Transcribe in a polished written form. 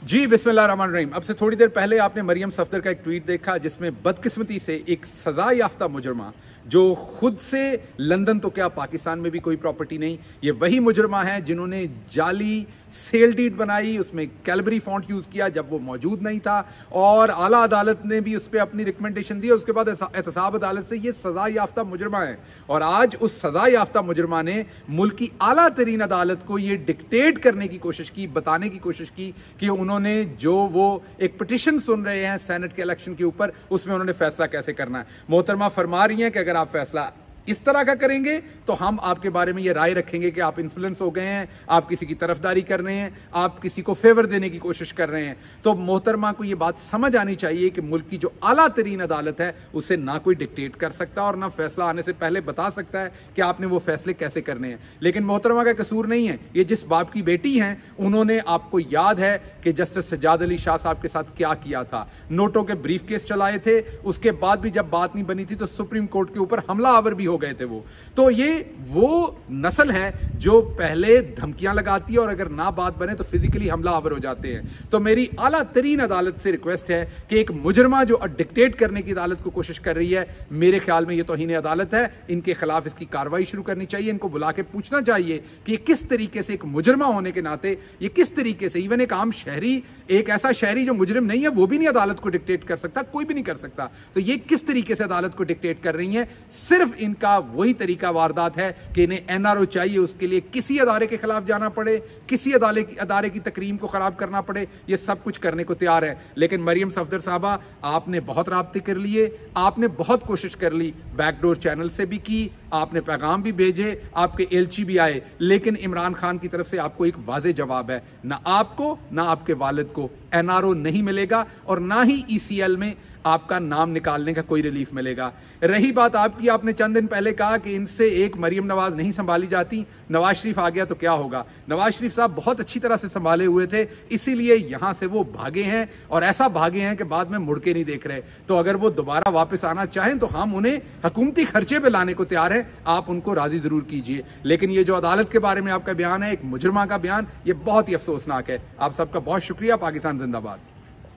जी बिस्मिल्लाहिर्रहमानिर्रहीम। अब से थोड़ी देर पहले आपने मरियम सफदर का एक ट्वीट देखा जिसमें बदकिस्मती से एक सजा याफ्ता मुजरमा जो खुद से लंदन तो क्या पाकिस्तान में भी कोई प्रॉपर्टी नहीं, ये वही मुजरमा है जिन्होंने जाली सेल डीड बनाई, उसमें कैलबरी फॉन्ट यूज किया जब वो मौजूद नहीं था और आला अदालत ने भी उस पर अपनी रिकमेंडेशन दी। उसके बाद एहतसाब अदालत से ये सजा याफ्ता मुजरमा है और आज उस सजा याफ्ता मुजरमा ने मुल्क की आला तरीन अदालत को ये डिक्टेट करने की कोशिश की, बताने की कोशिश की कि उन्होंने जो वो एक पिटिशन सुन रहे हैं सेनेट के इलेक्शन के ऊपर, उसमें उन्होंने फैसला कैसे करना है। मोहतरमा फरमा रही हैं कि अगर आप फैसला इस तरह का करेंगे तो हम आपके बारे में ये राय रखेंगे कि आप इन्फ्लुएंस हो गए हैं, आप किसी की तरफदारी कर रहे हैं, आप किसी को फेवर देने की कोशिश कर रहे हैं। तो मोहतरमा को ये बात समझ आनी चाहिए कि मुल्क की जो आला तरीन अदालत है उसे ना कोई डिक्टेट कर सकता और ना फैसला आने से पहले बता सकता है कि आपने वो फैसले कैसे करने हैं। लेकिन मोहतरमा का कसूर नहीं है, ये जिस बाप की बेटी हैं उन्होंने, आपको याद है कि जस्टिस सज्जाद अली शाह साहब के साथ क्या किया था, नोटों के ब्रीफ केस चलाए थे, उसके बाद भी जब बात नहीं बनी थी तो सुप्रीम कोर्ट के ऊपर हमलावर भी हो गए थे वो। तो ये वो नस्ल है जो पहले धमकियां लगाती है और अगर ना बात बने तो फिजिकली हमलावर हो जाते हैं। तो मेरी आला तरीन अदालत से रिक्वेस्ट है कि एक मुजरमा जो डिक्टेट करने की अदालत को कोशिश कर रही है, मेरे ख्याल में ये तौहीन अदालत है, इनके खिलाफ इसकी कार्रवाई शुरू करनी चाहिए। इनको बुला के पूछना चाहिए कि किस तरीके से एक मुजरमा होने के नाते ये किस तरीके से, इवन एक आम शहरी, एक ऐसा शहरी जो मुजरिम नहीं है वो भी नहीं अदालत को डिक्टेट कर सकता, कोई भी नहीं कर सकता, तो ये किस तरीके से अदालत को डिक्टेट कर रही है। सिर्फ इनका वही तरीका वारदात है कि इन्हें एनआरओ चाहिए, उसके लिए किसी अदारे के खिलाफ जाना पड़े, किसी अदारे की तकरीम को खराब करना पड़े, ये सब कुछ करने को तैयार है। लेकिन मरियम सफदर साहबा, आपने बहुत राब्ते कर लिए, आपने बहुत कोशिश कर ली, बैकडोर चैनल से भी की, आपने पैगाम भी भेजे, आपके एलची भी आए, लेकिन इमरान खान की तरफ से आपको एक वाज़े जवाब है, ना आपको ना आपके वालिद को एनआरओ नहीं मिलेगा और ना ही ईसीएल में आपका नाम निकालने का कोई रिलीफ मिलेगा। रही बात आपकी, आपने चंद दिन पहले कहा कि इनसे एक मरियम नवाज नहीं संभाली जाती, नवाज शरीफ आ गया तो क्या होगा। नवाज शरीफ साहब बहुत अच्छी तरह से संभाले हुए थे, इसीलिए यहां से वो भागे हैं और ऐसा भागे हैं कि बाद में मुड़ के नहीं देख रहे। तो अगर वो दोबारा वापस आना चाहें तो हम उन्हें हुकूमती खर्चे पे लाने को तैयार हैं, आप उनको राजी जरूर कीजिए। लेकिन ये जो अदालत के बारे में आपका बयान है, एक मुजरमा का बयान, ये बहुत ही अफसोसनाक है। आप सबका बहुत शुक्रिया। पाकिस्तान जिंदाबाद।